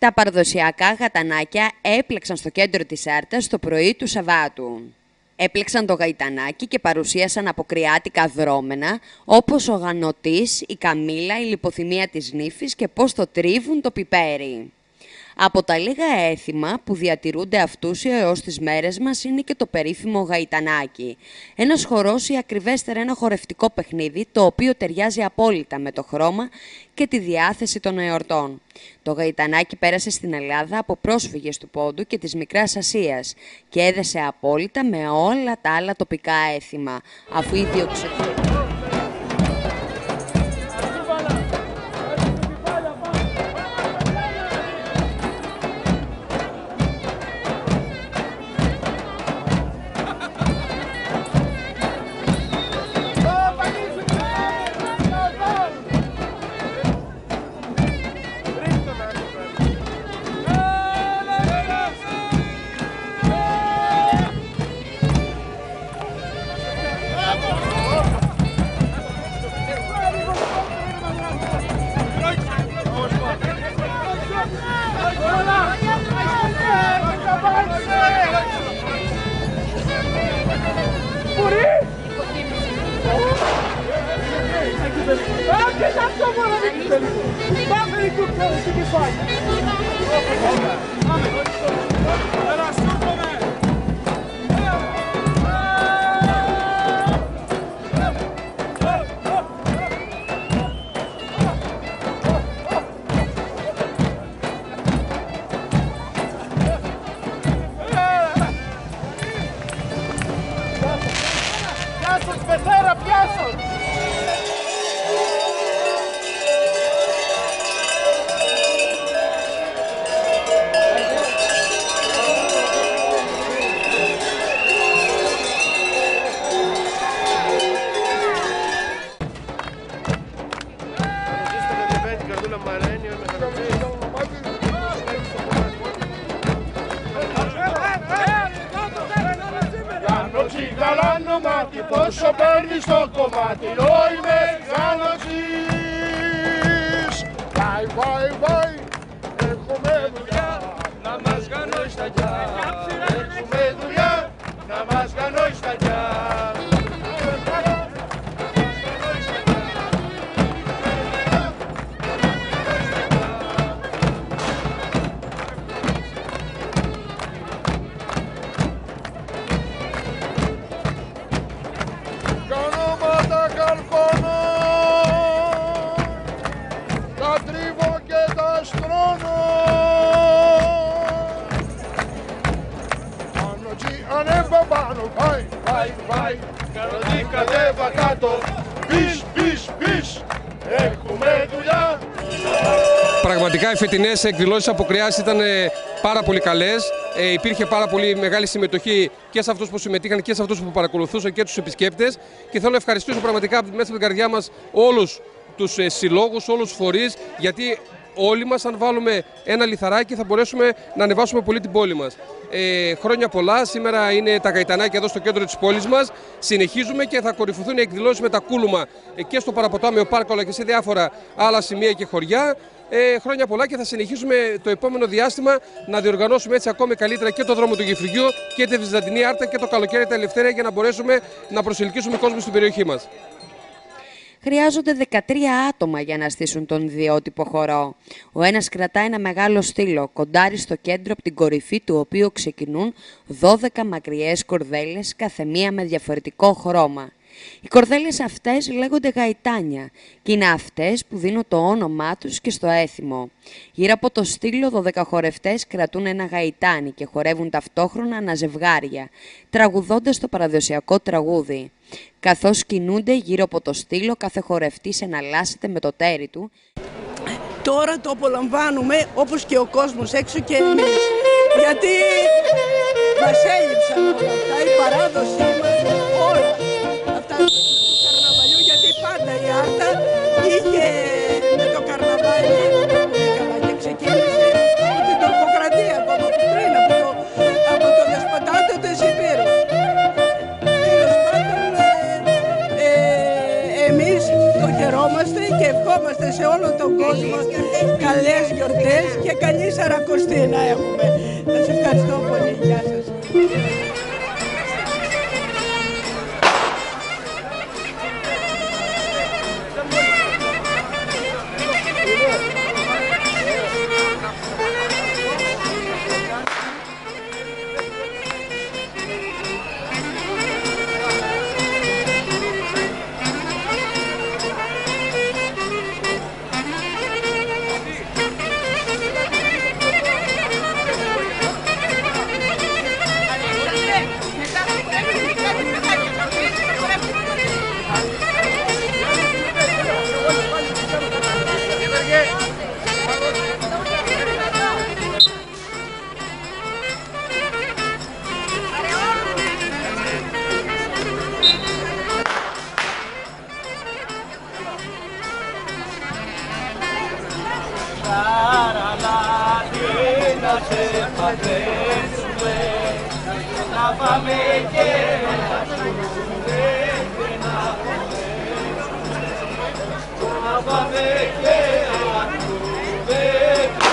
Τα παραδοσιακά γατανάκια έπλεξαν στο κέντρο της Άρτας το πρωί του Σαββάτου. Έπλεξαν το γαϊτανάκι και παρουσίασαν αποκριάτικα δρόμενα, όπως ο γανωτής, η καμήλα, η λιποθυμία της νύφης και πώς το τρίβουν το πιπέρι. Από τα λίγα έθιμα που διατηρούνται αυτούσιο έως τις μέρες μας είναι και το περίφημο γαϊτανάκι. Ένας χορός ή ακριβέστερα ένα χορευτικό παιχνίδι, το οποίο ταιριάζει απόλυτα με το χρώμα και τη διάθεση των εορτών. Το γαϊτανάκι πέρασε στην Ελλάδα από πρόσφυγες του Πόντου και της Μικράς Ασίας και έδεσε απόλυτα με όλα τα άλλα τοπικά έθιμα, αφού οι πόσο παίρνει στο κομμάτι, όλοι μεγάλωσης. Βάι, βάι, βάι, έχουμε δουλειά να μας γανώσει στα γιά. Έχουμε δουλειά να μας γανώσει στα γιά. Κατέβα κάτω, πις, πις, πις, έχουμε δουλειά. Πραγματικά οι φετινές εκδηλώσεις Αποκριάς ήταν πάρα πολύ καλές. Υπήρχε πάρα πολύ μεγάλη συμμετοχή και σε αυτούς που συμμετείχαν και σε αυτούς που παρακολουθούσαν και τους επισκέπτες. Και θέλω να ευχαριστήσω πραγματικά μέσα από την καρδιά μας όλους τους συλλόγους, όλους τους φορείς, γιατί όλοι μας, αν βάλουμε ένα λιθαράκι, θα μπορέσουμε να ανεβάσουμε πολύ την πόλη μας. Χρόνια πολλά. Σήμερα είναι τα γαϊτανάκια εδώ στο κέντρο της πόλης μας. Συνεχίζουμε και θα κορυφωθούν οι εκδηλώσεις με τα κούλουμα και στο Παραποτάμιο Πάρκο αλλά και σε διάφορα άλλα σημεία και χωριά. Χρόνια πολλά και θα συνεχίσουμε το επόμενο διάστημα να διοργανώσουμε έτσι ακόμη καλύτερα και το δρόμο του Γεφυριού και τη Βυζαντινή Άρτα και το καλοκαίρι τα Ελευθέρια για να μπορέσουμε να προσελκύσουμε κόσμο στην περιοχή μας. Χρειάζονται 13 άτομα για να στήσουν τον ιδιότυπο χορό. Ο ένας κρατάει ένα μεγάλο στήλο, κοντάρι στο κέντρο από την κορυφή του οποίου ξεκινούν 12 μακριές κορδέλες, κάθε μία με διαφορετικό χρώμα. Οι κορδέλες αυτές λέγονται γαϊτάνια και είναι αυτές που δίνουν το όνομά τους και στο έθιμο. Γύρω από το στήλο 12 χορευτές κρατούν ένα γαϊτάνι και χορεύουν ταυτόχρονα αναζευγάρια, τραγουδώντας το παραδοσιακό τραγούδι. Καθώς κινούνται γύρω από το στήλο, κάθε χορευτής εναλλάσσεται με το τέρι του. Τώρα το απολαμβάνουμε όπως και ο κόσμος έξω και εμείς. Γιατί μας έλειψαν όλα αυτά, η παράδοσή μας, όλα αυτά του καρναβαλιού, γιατί πάντα η Άρτα είχε με το καρναβάλι πολύ καλά και ξεκίνησε από την τουρκοκρατία, ακόμα πριν από το δεσποτάτο του Υπήρου. Τέλος πάντων, εμείς το χαιρόμαστε και ευχόμαστε σε όλο όλο τον κόσμο καλές γιορτές και καλή Σαρακοστή να έχουμε. Σας ευχαριστώ πολύ. Γεια σας. Να πάμε και να ζούμε και να χωρέσουμε, να πάμε και να ζούμε και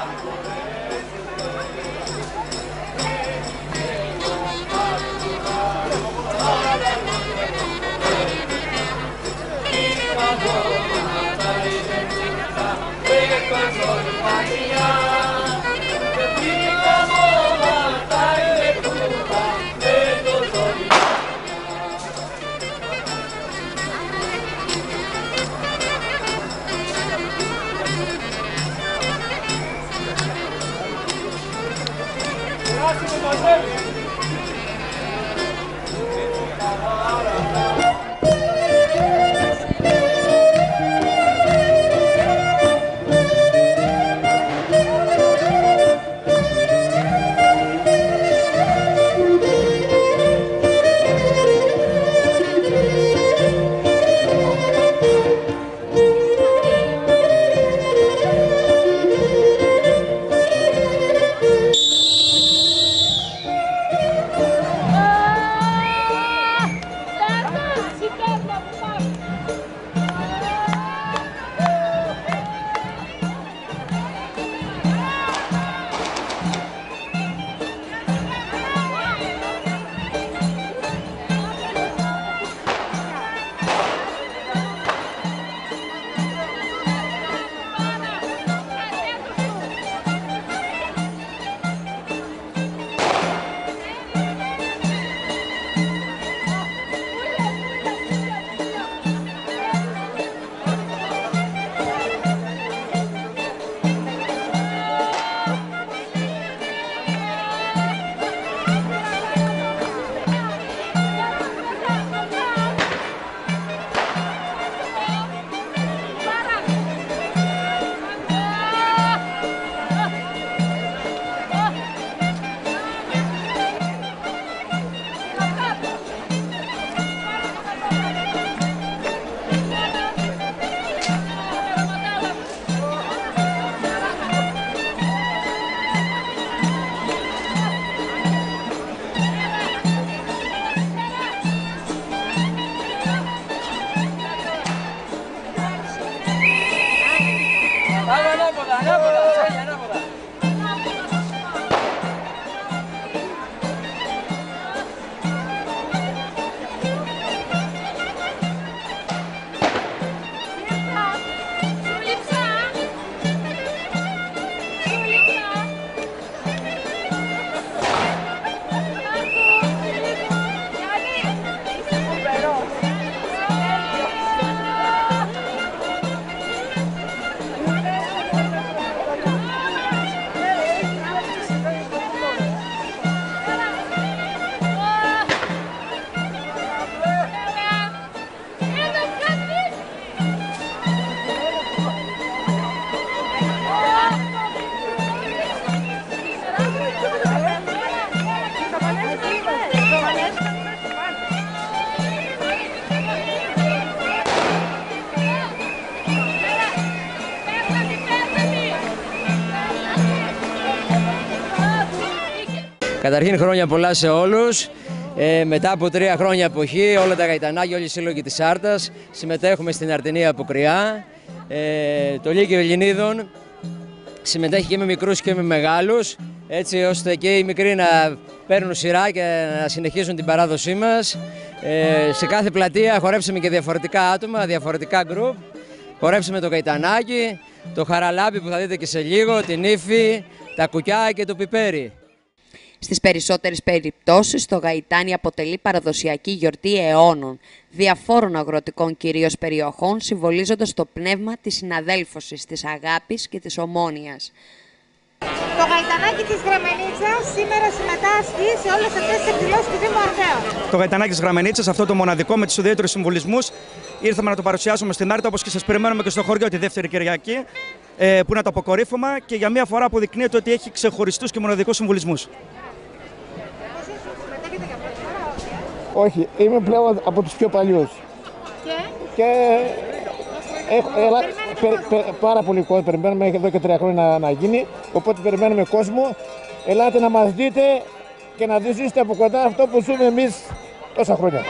Καταρχήν χρόνια πολλά σε όλους. Μετά από 3 χρόνια εποχή, όλα τα γαϊτανάκια, όλοι οι σύλλογοι της Άρτας συμμετέχουμε στην Αρτινή Αποκριά. το Λύκειο Ελληνίδων συμμετέχει και με μικρούς και με μεγάλους, έτσι ώστε και οι μικροί να παίρνουν σειρά και να συνεχίσουν την παράδοσή μας. Σε κάθε πλατεία χορέψαμε και διαφορετικά άτομα, διαφορετικά γκρουπ. Χορέψαμε το Γαϊτανάκι, το Χαραλάμπι που θα δείτε και σε λίγο, την Ήφη, τα Κουκιά και το Πιπέρι. Στις περισσότερες περιπτώσεις, το γαϊτάνι αποτελεί παραδοσιακή γιορτή αιώνων, διαφόρων αγροτικών κυρίως περιοχών, συμβολίζοντας το πνεύμα της συναδέλφωσης, της αγάπης και της ομόνοιας. Το γαϊτανάκι της Γραμμενίτσας σήμερα συμμετάσχει σε όλες αυτές τις εκδηλώσεις του Δήμου Αρδέων. Το γαϊτανάκι της Γραμμενίτσας, αυτό το μοναδικό με τους ιδιαίτερους συμβολισμούς, ήρθαμε να το παρουσιάσουμε στην Άρτα, όπως και σας περιμένουμε και στο χωριό τη δεύτερη Κυριακή, που είναι το αποκορύφωμα και για μία φορά αποδεικνύεται ότι έχει ξεχωριστούς και μοναδικούς συμβολισμούς. Όχι, είμαι πλέον από τους πιο παλιούς. Και πάρα πολύ κόσμο, περιμένουμε εδώ και 3 χρόνια να γίνει, οπότε περιμένουμε κόσμο. Ελάτε να μας δείτε και να ζήσετε από κοντά αυτό που ζούμε εμείς τόσα χρόνια.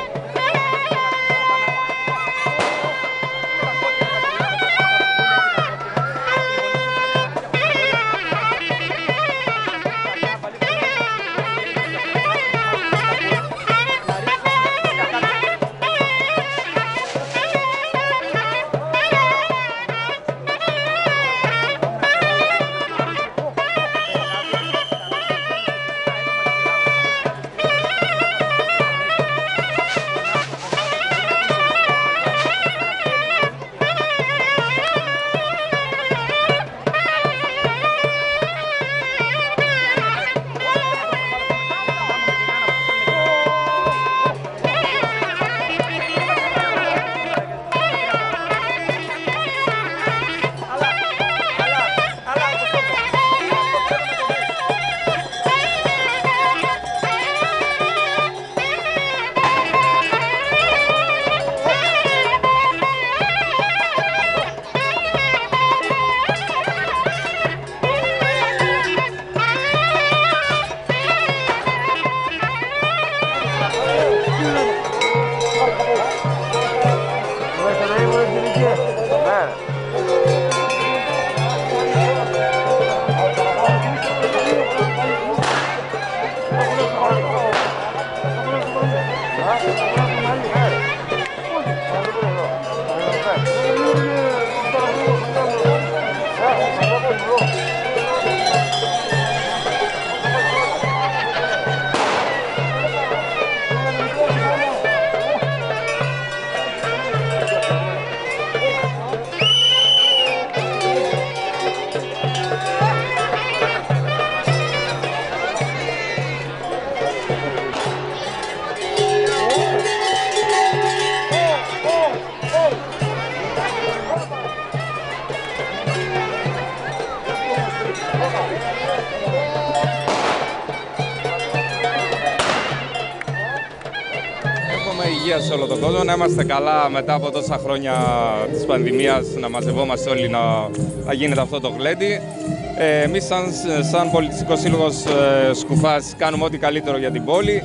Υγεία σε όλο τον κόσμο, να είμαστε καλά μετά από τόσα χρόνια της πανδημίας, να μαζευόμαστε όλοι να γίνεται αυτό το γλέντι. Εμείς σαν Πολιτιστικός Σύλλογος Σκουφάς κάνουμε ό,τι καλύτερο για την πόλη.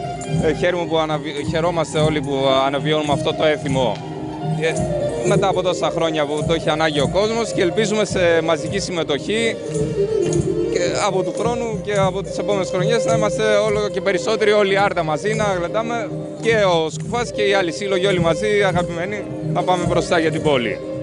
Χαιρόμαστε όλοι που αναβιώνουμε αυτό το έθιμο μετά από τόσα χρόνια που το έχει ανάγκη ο κόσμος και ελπίζουμε σε μαζική συμμετοχή από του χρόνου και από τις επόμενες χρονιές να είμαστε όλο και περισσότεροι όλοι η Άρτα μαζί, να γλεντάμε και ο Σκουφάς και οι άλλοι σύλλογοι όλοι μαζί αγαπημένοι να πάμε μπροστά για την πόλη.